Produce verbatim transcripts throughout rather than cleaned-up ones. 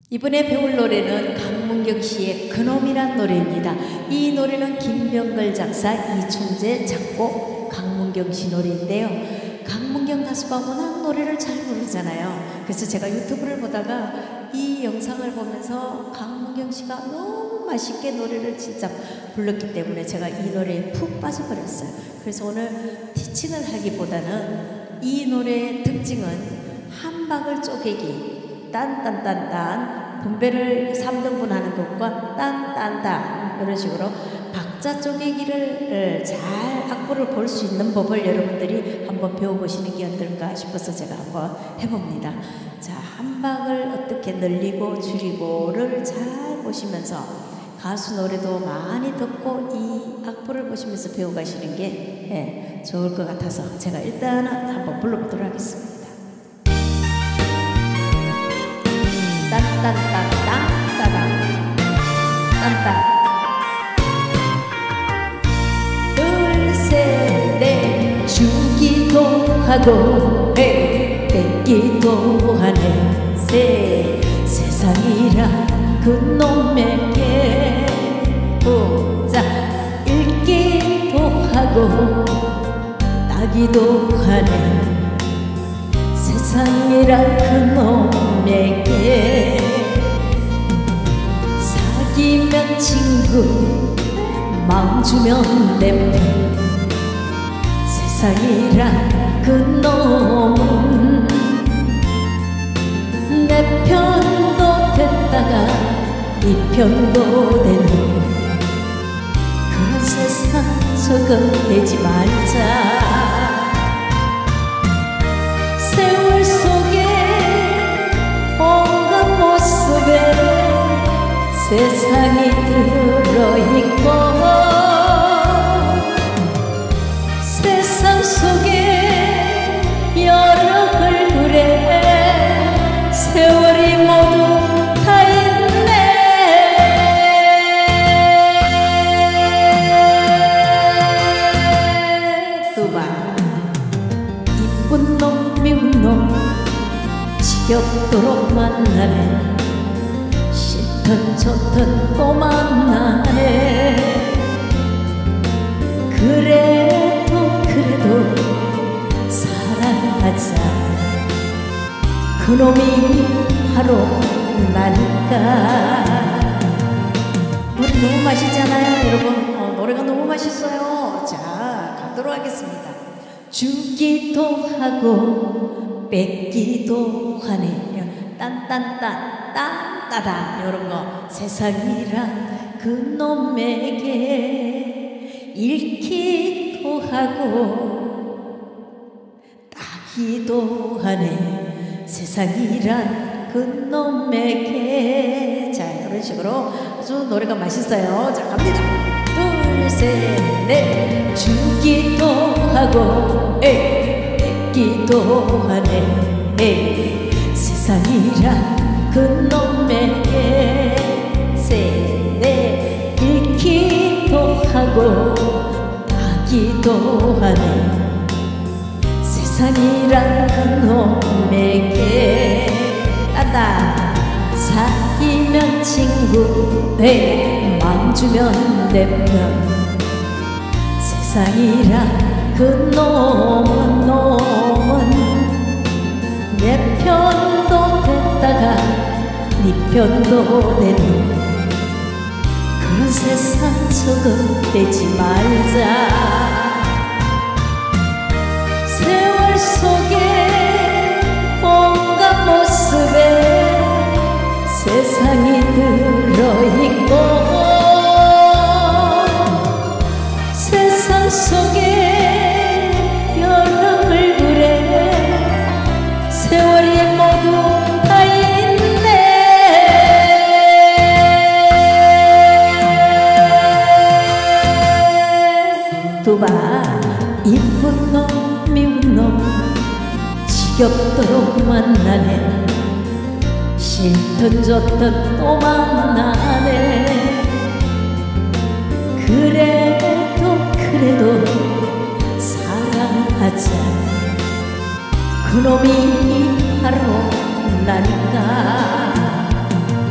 이번에 배울 노래는 강문경 씨의 그놈이란 노래입니다. 이 노래는 김병걸 작사, 이충재 작곡, 강문경 씨 노래인데요. 강문경 가수가 워낙 노래를 잘 부르잖아요. 그래서 제가 유튜브를 보다가 이 영상을 보면서 강문경 씨가 너무 맛있게 노래를 진짜 불렀기 때문에 제가 이 노래에 푹 빠져버렸어요. 그래서 오늘 티칭을 하기보다는 이 노래의 특징은 한 박을 쪼개기, 딴딴딴딴, 분배를 삼 등분 하는 것과 딴딴딴 이런 식으로 박자 쪼개기를 잘 악보를 볼 수 있는 법을 여러분들이 한번 배워보시는 게 어떨까 싶어서 제가 한번 해봅니다. 자, 한 박을 어떻게 늘리고 줄이고를 잘 보시면서 가수 노래도 많이 듣고 이 악보를 보시면서 배워가시는 게 예, 좋을 것 같아서 제가 일단은 한번 불러보도록 하겠습니다. 딴딴딴딴따단 딴딴 둘셋넷 주기도 하고 뺏기도 하네 세 세상이란 그놈에게 보자 읽기도 하고 따기도 하네 세상이란 그놈에게 사귀면 친구 마음 주면 내 편 세상이란 그놈은 내 편도 됐다가 네 편도 되는 그런 세상 저거 되지 말자. 세월 속에 온갖 모습에 세상이 들어있고 세상 속에 여러 얼굴에 세월이 모두 다 있네. 또 봐. 이쁜 놈 미운 놈 지겹도록 만나네 싫든 좋든 또 만나네 그래도 그래도 사랑하자 그놈이 바로 나니까. 노래 너무 맛있잖아요 여러분. 어, 노래가 너무 맛있어요. 자, 가도록 하겠습니다. 주기도 하고 뺏기도 하네 딴딴딴 딴따다 이런 거 세상이란 그놈에게 읽기도 하고 따기도 하네 세상이란 그놈에게. 자, 이런 식으로 아주 노래가 맛있어요. 자, 갑니다. 둘, 셋, 넷 주기도 하고 에이, 뺏기도 하네 에이, 세상이란 그놈에게 셋, 넷 읽기도 하고 따기도 하네 세상이란 그놈에게. 따다 사귀면 친구 에 마음 주면 내 편 세상이란 그놈은 놈은 내 편도 됐다가 네 편도 되는 그런 세상 저거 되지 말자. 세월 속에 온갖 모습에 세상이 들어있고 세상 속에 여러 얼굴에 세월이 모두 다 있네. 두 봐. 이쁜 놈 미운 놈 지겹도록 만나네 싫든 좋든 또 만나네 그래도 그래도 사랑하자 그놈이 바로 나니까.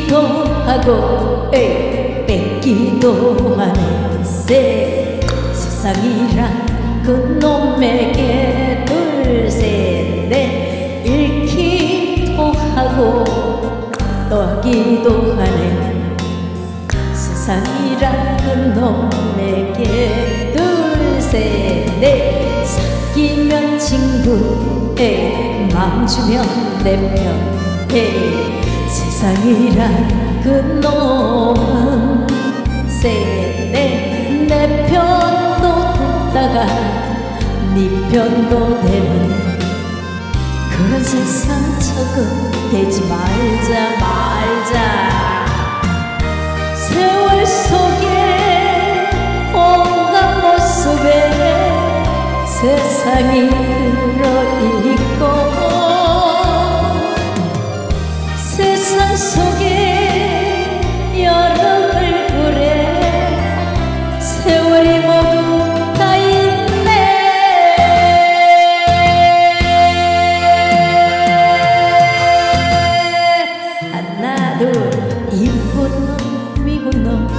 주기도 하고 에이, 뺏기도 하네. 세, 세상이란 그놈에게 둘셋넷 잃기도 하고 떠기도 하네. 세상이란 그놈에게 둘셋넷 사귀면 친구 에이, 맘 주면 내 편 에이, 세상이란 그놈은 셋넷 내 편도 듣다가 네 편도 되는 그런 세상 적응 되지 말자 말자. 세월 속에 온갖 모습에 세상이 들어있고 세상 속에 여러 얼굴에 세월이 모두 다 있네. 하나 둘 이쁜 놈 미운 놈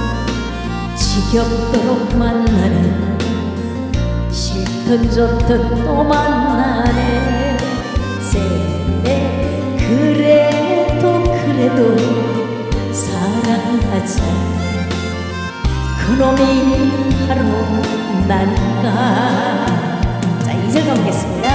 지겹도록 만나는 싫든 좋든 또 만나네. 셋넷 그래도 그래도 사랑하자. 그놈이 바로 나니까. 자, 이 절 가보겠습니다.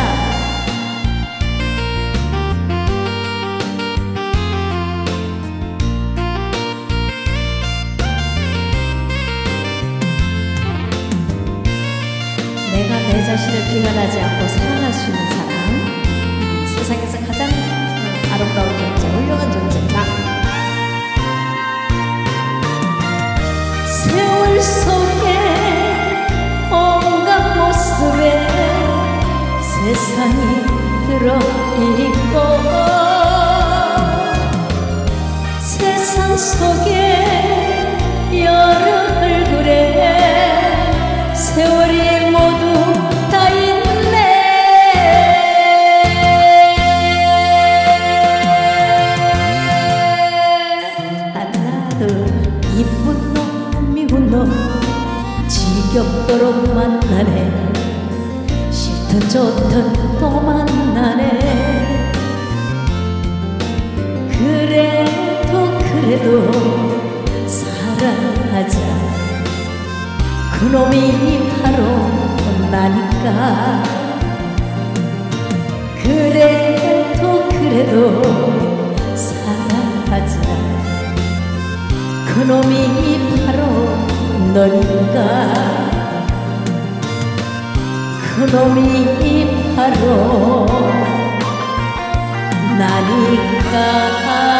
내가 내 자신을 비관하지 않고 사랑할 수 있는 사람, 세상에서 가장 아름다운 존재, 훌륭한 존재다. 세월 속에 온갖 모습에 세상이 들어있고 세상 속에 여러 얼굴에 세월이 모두 다 있네. 하나 둘 이쁜 놈 미운 놈 지겹도록 만나네. 싫든 좋든 또 만나네. 그래도 그래도 사랑하자. 그놈이 바로 나니까. 그래도 그래도 사랑하자. 그놈이 바로 너니까. 그놈이 바로 나니까.